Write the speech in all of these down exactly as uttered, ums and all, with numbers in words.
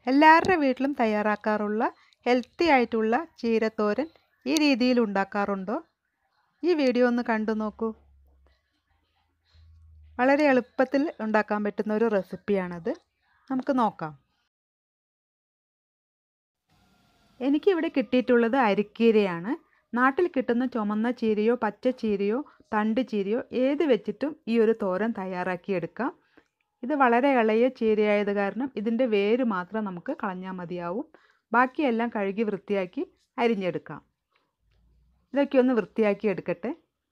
എല്ലാവരുടെ വീട്ടിലും തയ്യാറാക്കാറുള്ള ഹെൽത്തി ആയിട്ടുള്ള ചീരത്തോരൻ ഈ രീതിയിൽ ഉണ്ടാക്കാറുണ്ടോ? ഈ വീഡിയോ ഒന്ന് കണ്ടു നോക്കൂ. വളരെ എളുപ്പത്തിൽ ഉണ്ടാക്കാൻ പറ്റുന്ന ഒരു റെസിപ്പിയാണത്. നമുക്ക് നോക്കാം. എനിക്കിവിടെ കിട്ടിയിട്ടുള്ളത് അരിക്കീരയാണ്. നാട്ടിൽ കിട്ടുന്ന ചുമന്ന ചീരയോ പച്ച ചീരയോ തണ്ട് ചീരയോ ഏത് വെച്ചിട്ടും ഈ ഒരു തോരൻ തയ്യാറാക്കിയെടുക്കാം. ഇത് വളരെ ഇളയ ചീരയായത് കാരണം ഇതിൻ്റെ വേര് മാത്രം നമുക്ക് കളഞ്ഞാൽ മതിയാവും. ബാക്കിയെല്ലാം കഴുകി വൃത്തിയാക്കി അരിഞ്ഞെടുക്കാം. ഇതൊക്കെ ഒന്ന് വൃത്തിയാക്കി എടുക്കട്ടെ.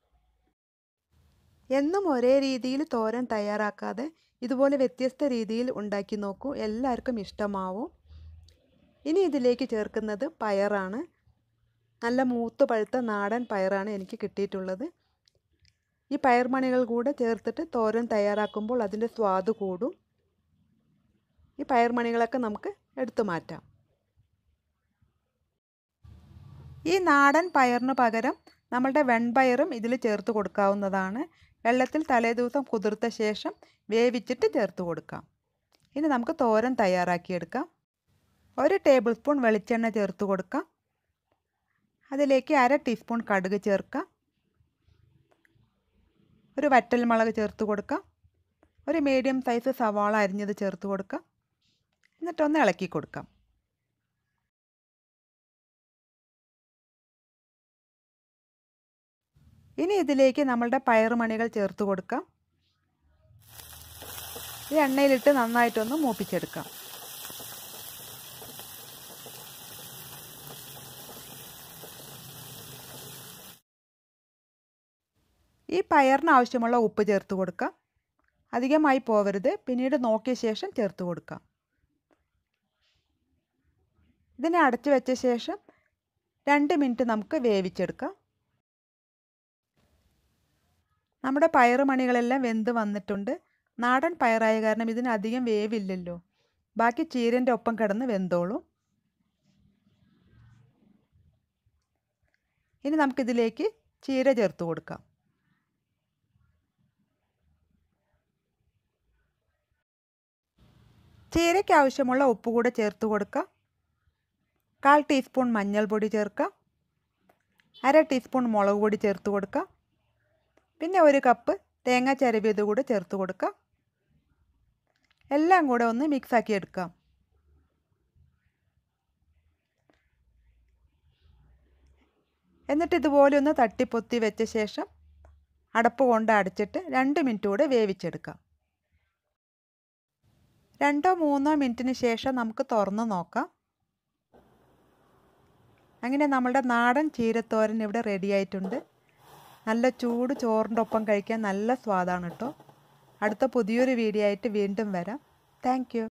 എന്നും ഒരേ രീതിയിൽ തോരൻ തയ്യാറാക്കാതെ ഇതുപോലെ വ്യത്യസ്ത രീതിയിൽ ഉണ്ടാക്കി നോക്കൂ. എല്ലാവർക്കും ഇഷ്ടമാവും. ഇനി ഇതിലേക്ക് ചേർക്കുന്നത് പയറാണ്. നല്ല മൂത്ത് പഴുത്ത നാടൻ പയറാണ് എനിക്ക് കിട്ടിയിട്ടുള്ളത്. ഈ പയർമണികൾ കൂടെ ചേർത്തിട്ട് തോരൻ തയ്യാറാക്കുമ്പോൾ അതിൻ്റെ സ്വാദ് കൂടും. ഈ പയർമണികളൊക്കെ നമുക്ക് എടുത്തു മാറ്റാം. ഈ നാടൻ പയറിന് പകരം നമ്മളുടെ വെൺപയറും ഇതിൽ ചേർത്ത് കൊടുക്കാവുന്നതാണ്. വെള്ളത്തിൽ തലേദിവസം കുതിർത്ത ശേഷം വേവിച്ചിട്ട് ചേർത്ത് കൊടുക്കാം. ഇനി നമുക്ക് തോരൻ തയ്യാറാക്കിയെടുക്കാം. ഒരു ടേബിൾ സ്പൂൺ വെളിച്ചെണ്ണ ചേർത്ത് കൊടുക്കാം. അതിലേക്ക് അര ടീസ്പൂൺ കടുക് ചേർക്കാം. ഒരു വറ്റൽമുളക് ചേർത്ത് കൊടുക്കാം. ഒരു മീഡിയം സൈസ് സവാള അരിഞ്ഞത് ചേർത്ത് കൊടുക്കാം. എന്നിട്ടൊന്ന് ഇളക്കി കൊടുക്കാം. ഇനി ഇതിലേക്ക് നമ്മളുടെ പയറുമണികൾ ചേർത്ത് കൊടുക്കാം. ഈ എണ്ണയിലിട്ട് നന്നായിട്ടൊന്ന് മൂപ്പിച്ചെടുക്കാം. ഈ പയറിന് ആവശ്യമുള്ള ഉപ്പ് ചേർത്ത് കൊടുക്കാം. അധികമായി പോവരുത്. പിന്നീട് നോക്കിയ ശേഷം ചേർത്ത് കൊടുക്കാം. ഇതിനെ അടച്ചു വെച്ച ശേഷം രണ്ട് മിനിറ്റ് നമുക്ക് വേവിച്ചെടുക്കാം. നമ്മുടെ പയറുമണികളെല്ലാം വെന്ത് വന്നിട്ടുണ്ട്. നാടൻ പയറായ കാരണം ഇതിന് അധികം വേവില്ലല്ലോ. ബാക്കി ചീരൻ്റെ ഒപ്പം കിടന്ന് വെന്തോളും. ഇനി നമുക്കിതിലേക്ക് ചീര ചേർത്ത് കൊടുക്കാം. ചീരയ്ക്ക് ആവശ്യമുള്ള ഉപ്പ് കൂടെ ചേർത്ത് കൊടുക്കാം. കാൽ ടീസ്പൂൺ മഞ്ഞൾപ്പൊടി ചേർക്കാം. അര ടീസ്പൂൺ മുളക് പൊടി ചേർത്ത് കൊടുക്കാം. പിന്നെ ഒരു കപ്പ് തേങ്ങ ചിരവിയത് കൂടെ ചേർത്ത് കൊടുക്കാം. എല്ലാം കൂടെ ഒന്ന് മിക്സാക്കി എടുക്കാം. എന്നിട്ട് ഇതുപോലെ ഒന്ന് തട്ടിപ്പൊത്തി വെച്ച ശേഷം അടപ്പ് കൊണ്ട് അടച്ചിട്ട് രണ്ട് മിനിറ്റ് കൂടെ വേവിച്ചെടുക്കാം. രണ്ടോ മൂന്നോ മിനിറ്റിന് ശേഷം നമുക്ക് തുറന്ന് നോക്കാം. അങ്ങനെ നമ്മുടെ നാടൻ ചീരത്തോരൻ ഇവിടെ റെഡി ആയിട്ടുണ്ട്. നല്ല ചൂട് ചോറിൻ്റെ ഒപ്പം കഴിക്കാൻ നല്ല സ്വാദാണ് കേട്ടോ. അടുത്ത പുതിയൊരു വീഡിയോ ആയിട്ട് വീണ്ടും വരാം. Thank U.